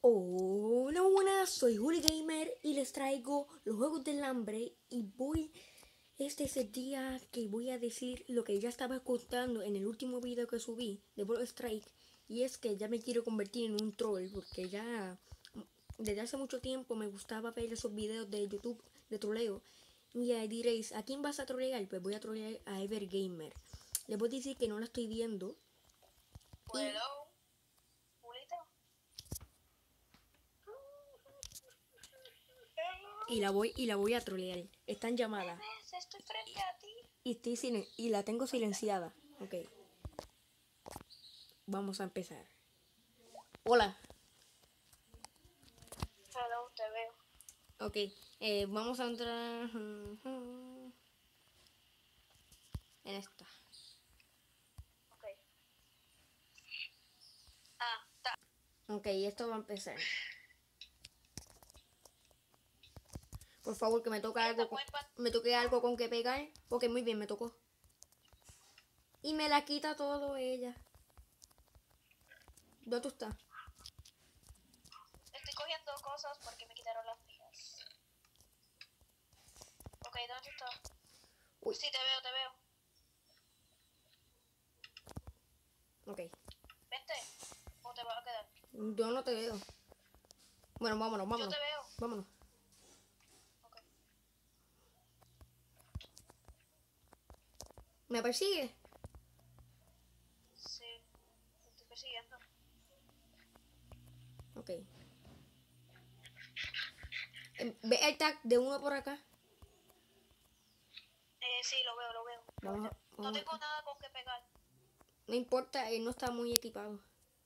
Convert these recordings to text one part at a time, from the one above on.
Hola, buenas, soy Juli Gamer y les traigo los Juegos del Hambre este es el día que voy a decir lo que ya estaba contando en el último video que subí de World Strike, y es que ya me quiero convertir en un troll porque ya desde hace mucho tiempo me gustaba ver esos videos de YouTube de troleo. Y ahí diréis, ¿a quién vas a trolear? Pues voy a trolear a Evergamer. Les voy a decir que no la estoy viendo. Hello, Julito. Y la voy a trolear. Está en llamada. ¿Ves? Estoy frente a ti. Y la tengo silenciada. Ok, vamos a empezar. Hola. Hello, te veo. Ok, vamos a entrar en esta. Ok. Está. Ok, esto va a empezar. Por favor, que me toque algo con que pegar. Ok, muy bien, me tocó. Y me la quita todo ella. ¿Dónde tú estás? Estoy cogiendo cosas porque me quitaron las mías. Ok, ¿dónde estás? Uy. Sí, te veo, te veo. Ok, Vente. ¿O te vas a quedar? yo no te veo. Bueno, vámonos, Yo vámonos. te veo. Vámonos. Ok. ¿Me persigue? Sí, te estoy persiguiendo. Ok. ¿Ve el tag de uno por acá? Sí, lo veo, lo veo. Vamos, No vamos tengo acá. nada con que pegar. No importa, él no está muy equipado.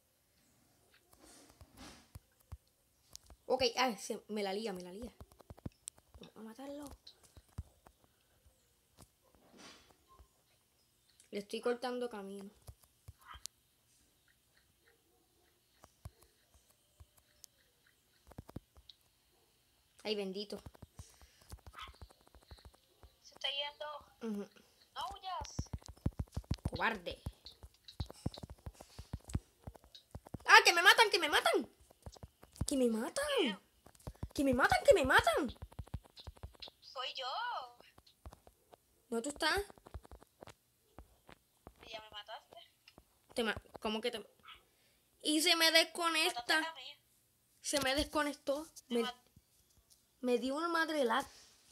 Ok, me la lía, me la lía. Vamos a matarlo. Le estoy cortando camino. Ay, bendito. Se está yendo. Ujú. No huyas. Cobarde. ¡Ah, que me matan, que me matan! ¡Que me matan! ¿Quién? ¡Que me matan, que me matan! Soy yo. ¿Dónde tú estás? Y ya me mataste. ¿Cómo que te...? Y se me Mataste desconecta. a mí. Se me desconectó. Me mat- Me dio una madre lag.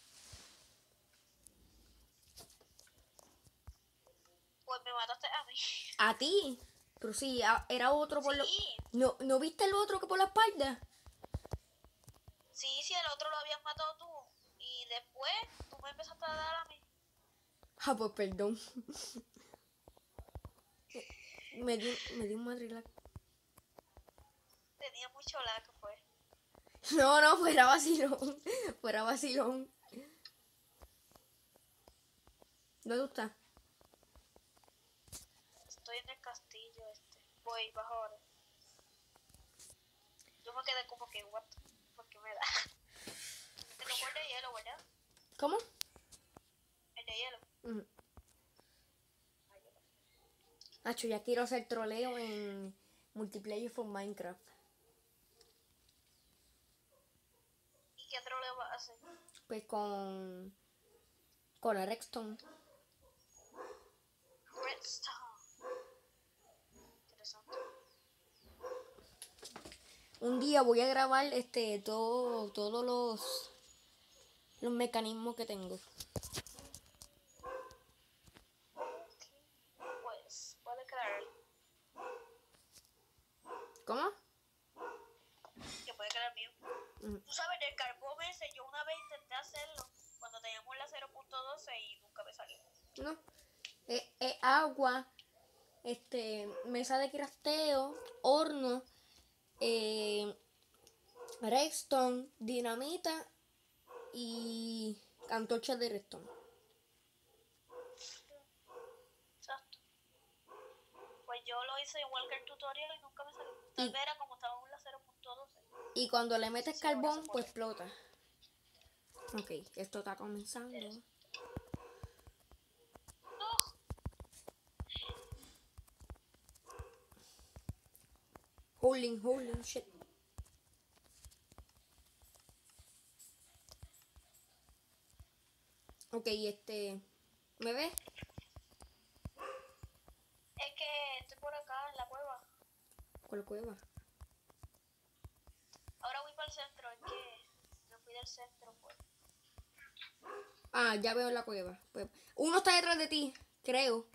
Pues me mataste a mí. ¿A ti? Pero sí, era otro por lo... Sí. ¿No viste el otro que por la espalda? Sí, sí, el otro lo habías matado tú. Y después tú me empezaste a dar a mí. Ah, pues perdón. Me dio un madre lag. Tenía mucho lag, pues. No, fuera vacilón. Fuera vacilón. ¿Dónde tú estás? Estoy en el castillo este. Voy, bajo ahora. Yo me quedé como que, what? ¿Por qué me da? Te tocó el de hielo, ¿verdad? ¿Cómo? El de hielo. Mm. Nacho, ya quiero hacer troleo en multiplayer for Minecraft. ¿Y qué troleo vas a hacer? Pues con la Redstone. Redstone. Interesante. Un día voy a grabar todos los mecanismos que tengo. Pues, puede crear. ¿Cómo? Que puede crear mío. Mm. Tú sabes, del carbón ese, yo una vez intenté hacerlo cuando teníamos la 0.12 y nunca me salió. No. Agua, mesa de crafteo, horno, redstone, dinamita y antorchas de redstone. Exacto. Pues yo lo hice igual que el tutorial y nunca me salió. Tal vez era como estábamos en la 0.12. Y cuando le metes Sí, ahora se carbón, pues puede. explota. Ok, esto está comenzando. No. Holding, shit. Ok, ¿me ves? Es que estoy por acá en la cueva. ¿Cuál cueva? Ahora voy para el centro, es que me fui del centro, pues. Ah, ya veo la cueva. Pues, uno está detrás de ti, creo.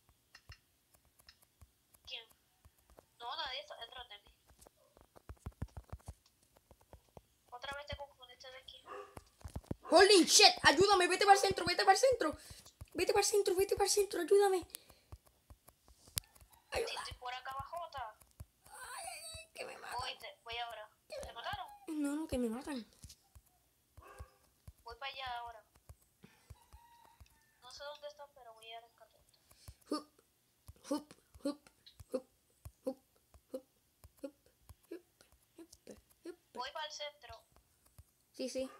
¿Quién? No, nadie está detrás de mí. Otra vez te confundiste de quién. Holy shit, ayúdame, vete para el centro, vete para el centro. Vete para el centro, vete para el centro, ayúdame. Si Ayuda. estoy por acá abajota. Ay, que me matan. Voy ahora. ¿Te mataron? No, no, que me matan. Voy para allá ahora. No sé dónde están, pero voy a rescatar. Hup, hup, hup, hup, hup, hup, hup, hup, hup. Voy para el centro. Sí, sí.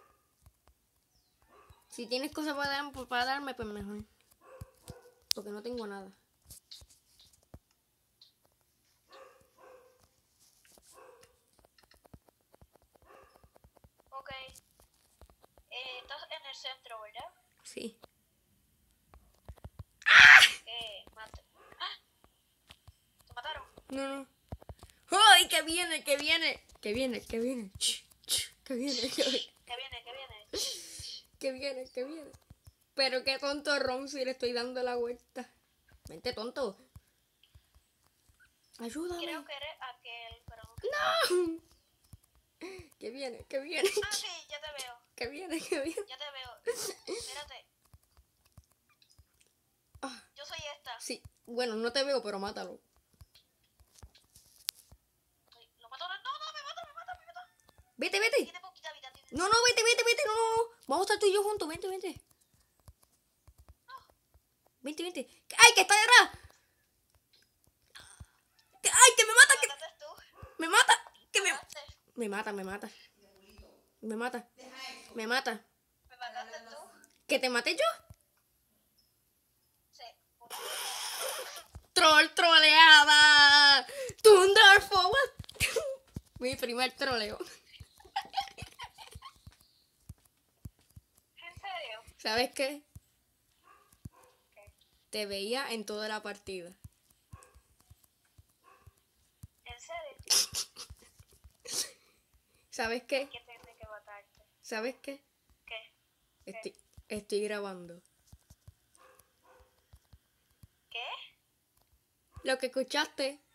Si tienes cosas para darme, pues mejor. Porque no tengo nada. Ok. Estás en el centro, ¿verdad? Sí. Mate. ¡Ah! ¿Te mataron? No, no. ¡Ay, que viene, que viene! Que viene, que viene. Que viene, que viene. ¿Qué viene? ¿Qué viene? Que viene, que viene. Pero qué tonto Ron si le estoy dando la vuelta. Vente, tonto. Ayúdame. Creo que eres aquel, pero no. ¡No! Que viene, que viene. Ah, sí, ya te veo. Que viene, que viene. Ya te veo. Espérate. Ah, Yo soy esta. sí. Bueno, no te veo, pero mátalo. Lo mató. No, me mata. Vete, vete. Tiene poquita vida. No, no, vete, vete, vete. No, no, no. Vamos a estar tú y yo juntos. Vente, vente. Vente, vente. ¡Ay, que está detrás! ¡Ay, que me mata! Me mataste tú. ¡Me mata! ¡Que me... Mataste. Me mata, me mata. Me mata. Me mata. Me mataste tú. ¿Que te maté yo? Sí. ¡Troll troleada! ¡Thunder Forward! Mi primer troleo. ¿En serio? ¿Sabes qué? ¿Qué? Te veía en toda la partida. ¿En serio? ¿Sabes qué? ¿Qué tiene que matarte? ¿Sabes qué? ¿Qué? Estoy grabando. ¿Qué? Lo que escuchaste